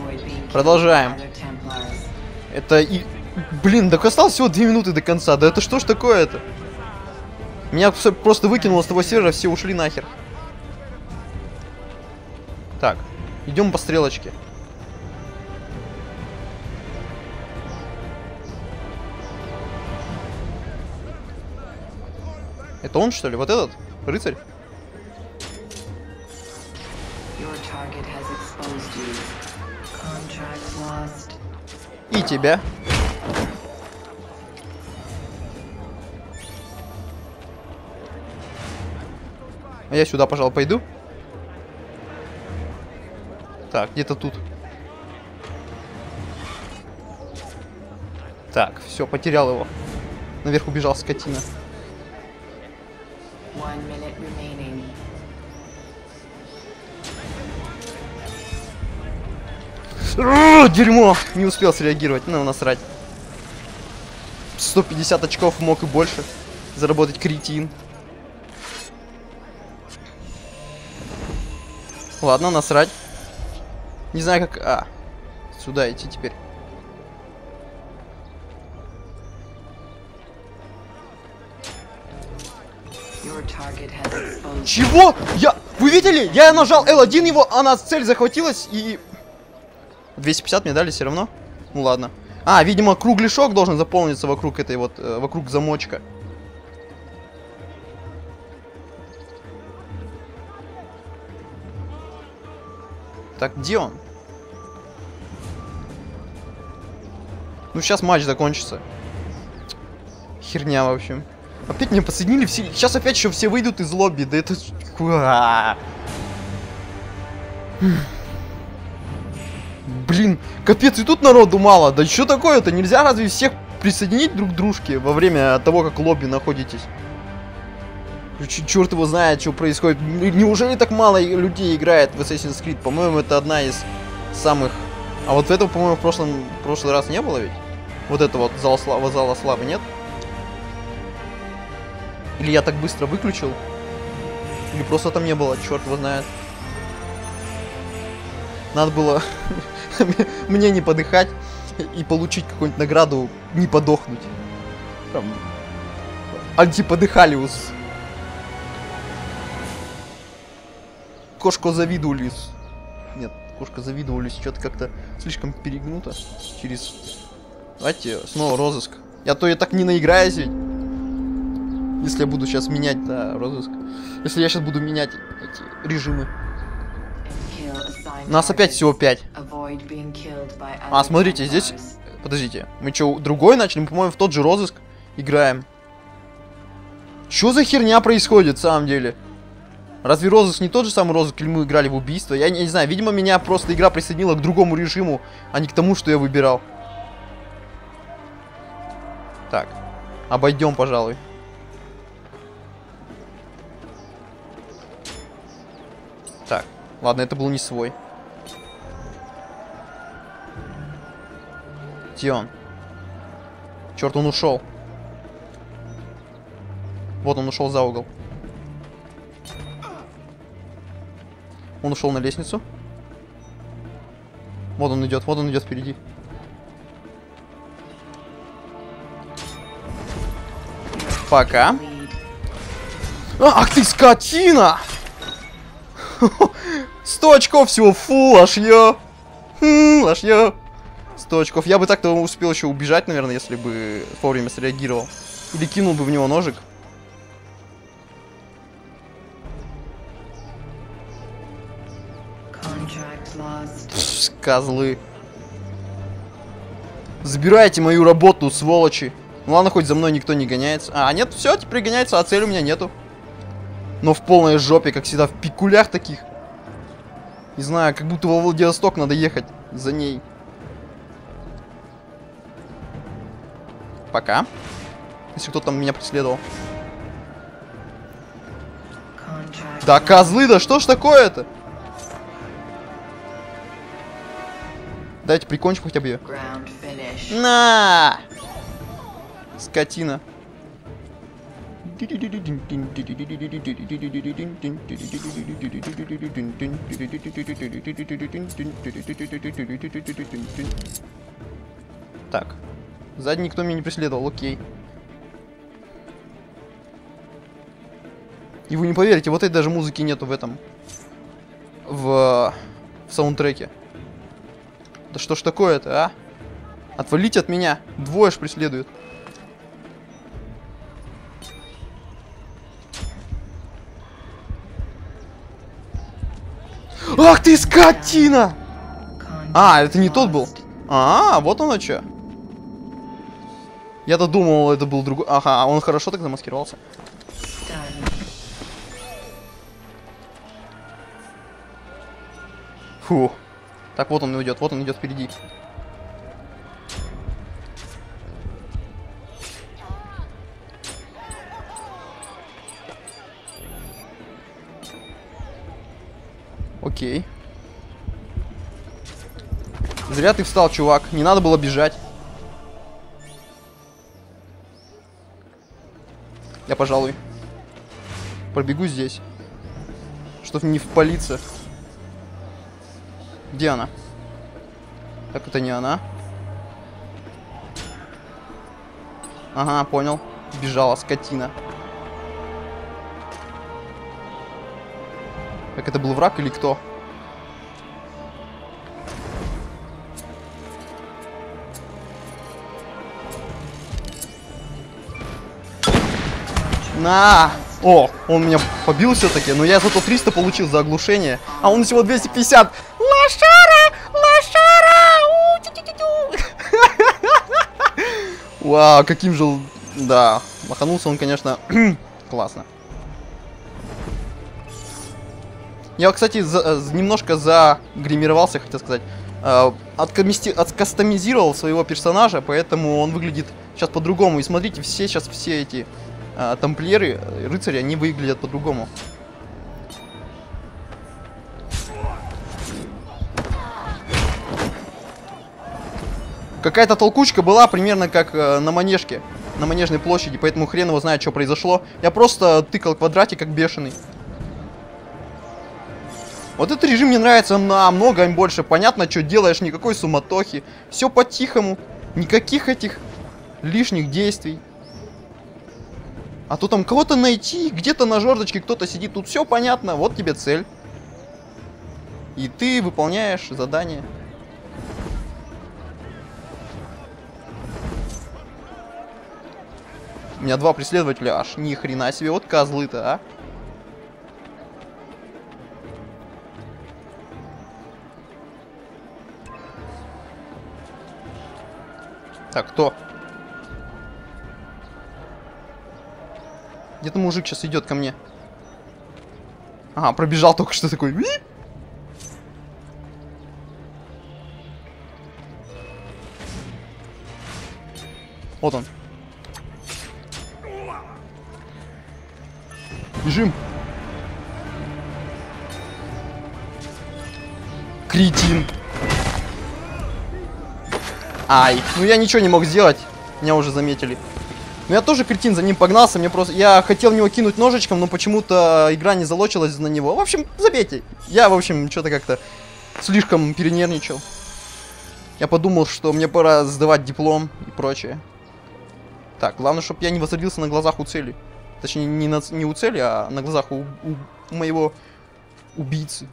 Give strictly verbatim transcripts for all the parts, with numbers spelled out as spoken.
Продолжаем. Это и... Блин, так осталось всего две минуты до конца. Да это что ж такое-то? Меня просто выкинуло с того сервера, все ушли нахер. Так, идем по стрелочке. Это он, что ли? Вот этот? Рыцарь? И тебя. А я сюда, пожалуй, пойду. Так, где-то тут. Так, все, потерял его. Наверх убежал скотина. О, дерьмо! Не успел среагировать, ну насрать. сто пятьдесят очков, мог и больше заработать, кретин. Ладно, насрать. Не знаю как... А, сюда идти теперь. Чего? Я... Вы видели? Я нажал эл один его, она цель захватилась и... двести пятьдесят мне дали все равно? Ну ладно. А, видимо, кругляшок должен заполниться вокруг этой вот... Э, вокруг замочка. Так, где он? Ну, сейчас матч закончится. Херня, в общем. Опять меня подсоединили все... Сейчас опять еще все выйдут из лобби. Да это... Блин, капец, и тут народу мало. Да что такое-то? Нельзя разве всех присоединить друг к дружке во время того, как в лобби находитесь? Черт его знает, что происходит. Неужели так мало людей играет в Assassin's Creed? По-моему, это одна из самых... А вот этого, по-моему, в прошлом... в прошлый раз не было ведь? Вот это вот зал славы, зала славы, нет? Или я так быстро выключил? Или просто там не было, черт его знает. Надо было мне не подыхать и получить какую-нибудь награду, не подохнуть. Там... Антиподыхалиус. Кошку завидовались. Нет, кошка завидовались. Что-то как-то слишком перегнуто. Через... Давайте снова розыск. Я то я так не наиграюсь ведь. Если я буду сейчас менять, да, розыск. Если я сейчас буду менять эти режимы. Нас опять всего пять. А, смотрите, здесь... Подождите. Мы что, другой начали? Мы, по-моему, в тот же розыск играем. Что за херня происходит, в самом деле? Разве розыск не тот же самый розыск, или мы играли в убийство? Я не, не знаю, видимо, меня просто игра присоединила к другому режиму, а не к тому, что я выбирал. Так, обойдем, пожалуй. Так, ладно, это был не свой. Где он? Черт, он ушел. Вот он ушел за угол. Он ушел на лестницу. Вот он идет, вот он идет впереди. Пока. А, ах ты скотина! Сто очков всего, фу, лошье. Хм, лошье. Сто очков. Я бы так-то успел еще убежать, наверное, если бы вовремя среагировал. Или кинул бы в него ножик. Пш, козлы. Забирайте мою работу, сволочи. Ну ладно, хоть за мной никто не гоняется. А, нет, все, теперь гоняется, а цели у меня нету. Но в полной жопе, как всегда, в пикулях таких. Не знаю, как будто во Владивосток надо ехать за ней. Пока. Если кто-то там меня преследовал. Да козлы, да что ж такое-то? Дайте прикончим хотя бы ее. На! Скотина. Так. Сзади никто меня не преследовал, окей. И вы не поверите, вот этой даже музыки нету в этом. В, в саундтреке. Да что ж такое-то, а? Отвалите от меня. Двое ж преследуют. Ах ты, скотина! А, это не тот был. А, вот оно что. Я-то думал, это был другой. Ага, он хорошо так замаскировался. Фу. Так, вот он идет, вот он идет впереди. Окей. Зря ты встал, чувак. Не надо было бежать. Я, пожалуй, пробегу здесь. Чтобы не впалиться. Где она? Так, это не она. Ага, понял. Бежала, скотина. Так, это был враг или кто? На! О, он меня побил все-таки, но я зато триста получил за оглушение, а он всего двести пятьдесят. Лошара! Лошара! Вау, каким же... Да, маханулся он, конечно, классно. Я, кстати, за, немножко загримировался, хотел сказать. Э, откастомизировал своего персонажа, поэтому он выглядит сейчас по-другому. И смотрите, все сейчас, все эти э, тамплиеры, рыцари, они выглядят по-другому. Какая-то толкучка была примерно как э, на манежке, на Манежной площади, поэтому хрен его знает, что произошло. Я просто тыкал квадрате как бешеный. Вот этот режим мне нравится намного больше. Понятно, что делаешь, никакой суматохи. Все по-тихому. Никаких этих лишних действий. А то там кого-то найти, где-то на жердочке кто-то сидит. Тут все понятно, вот тебе цель. И ты выполняешь задание. У меня два преследователя, аж ни хрена себе, вот козлы-то, а. Так, кто? Где-то мужик сейчас идет ко мне. Ага, пробежал только что такой. Вот он. Бежим. Кретин. Ай, ну я ничего не мог сделать. Меня уже заметили. Но я тоже кретин, за ним погнался. Мне просто... Я хотел в него кинуть ножичком, но почему-то игра не залочилась на него. В общем, забейте. Я, в общем, что-то как-то слишком перенервничал. Я подумал, что мне пора сдавать диплом и прочее. Так, главное, чтобы я не возродился на глазах у цели. Точнее, не, на, не у цели, а на глазах у, у, у моего убийцы.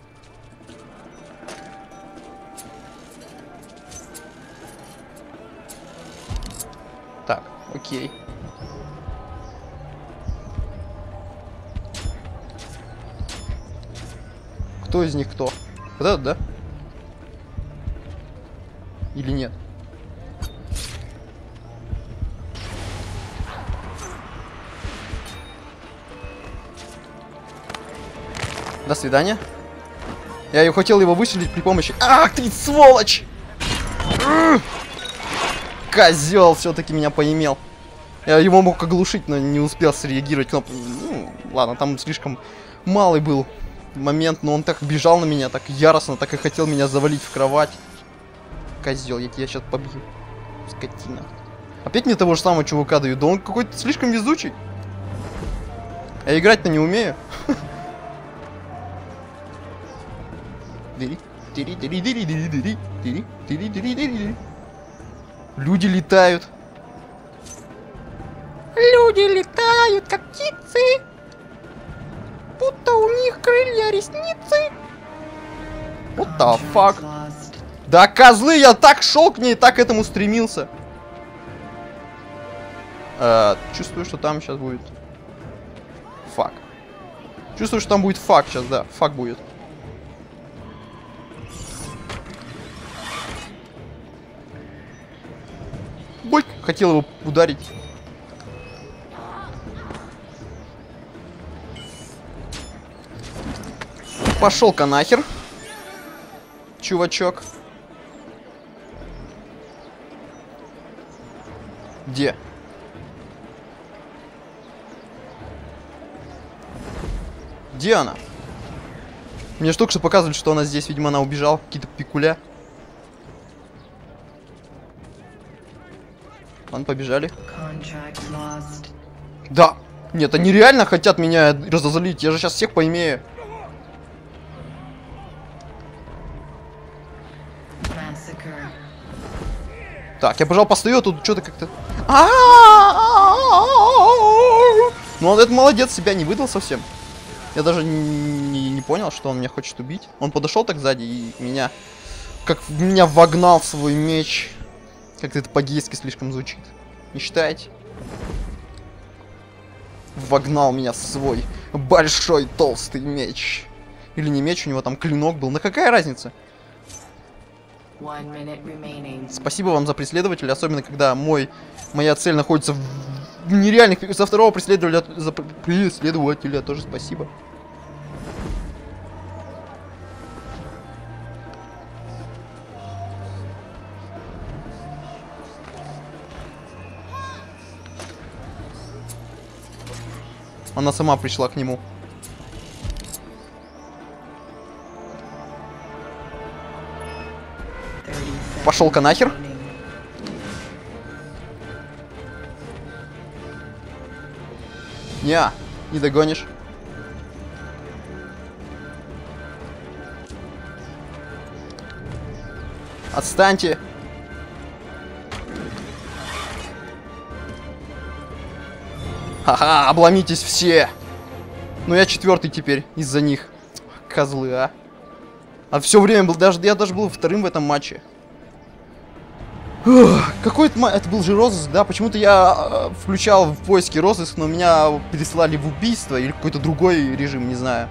Так, окей. Кто из них кто? Вот этот, да? Или нет? До свидания. Я хотел его выселить при помощи... Ах ты, сволочь! Козел все-таки меня поимел. Я его мог оглушить, но не успел среагировать. Кноп... Ну, ладно, там слишком малый был момент, но он так бежал на меня, так яростно, так и хотел меня завалить в кровать. Козел, я тебя сейчас побью. Скотина. Опять мне того же самого чувака дают. Да он какой-то слишком везучий. Я играть-то не умею. Люди летают. Люди летают, как птицы. Будто у них крылья, ресницы. What the fuck? Да козлы, я так шел к ней, так к этому стремился. Э, чувствую, что там сейчас будет фак. Чувствую, что там будет фак сейчас, да. Фак будет. Боль, хотел его ударить. Пошел-ка нахер, чувачок. Где? Где она? Мне же только что показывали, что она здесь. Видимо, она убежала. Какие-то пикуля. Ладно, побежали. Да. Нет, они реально хотят меня разозлить. Я же сейчас всех поимею. Так, я, пожалуй, постою, а тут что-то как-то... Ну, он, это молодец, себя не выдал совсем. Я даже не, не понял, что он меня хочет убить. Он подошел так сзади и меня... Как меня вогнал в свой меч. Как-то это по-гейски слишком звучит. Не считаете? Вогнал меня в свой большой толстый меч. Или не меч, у него там клинок был. На какая разница? Спасибо вам за преследователя, особенно когда мой, моя цель находится в нереальных... За второго преследователя, за преследователя тоже спасибо. Она сама пришла к нему. Пошел-ка нахер. Неа, не догонишь. Отстаньте. Ха-ха, обломитесь все. Ну я четвертый теперь из-за них. Козлы, а. А все время был, даже я даже был вторым в этом матче. Какой это, это был же розыск, да? Почему-то я э, включал в поиске розыск, но меня переслали в убийство или какой-то другой режим, не знаю.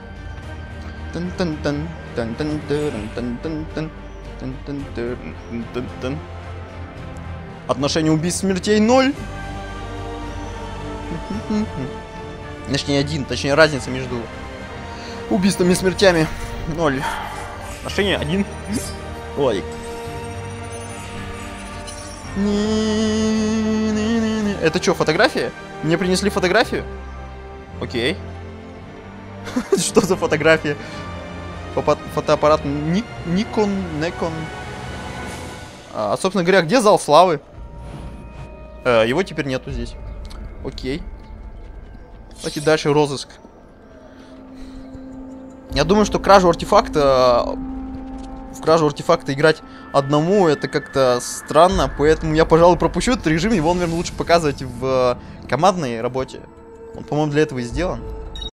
Отношение убийств смертей ноль. Точнее один, точнее разница между убийствами и смертями ноль. Отношение один. Ой. Это что, фотография? Мне принесли фотографию? Окей. Что за фотография? Фотоаппарат Nikon, Nikon. А, собственно говоря, где зал славы? Э, его теперь нету здесь. Окей. Давайте дальше розыск. Я думаю, что кражу артефакта... В кражу артефакта играть одному, это как-то странно, поэтому я, пожалуй, пропущу этот режим, его, наверное, лучше показывать в командной работе. Он, по-моему, для этого и сделан.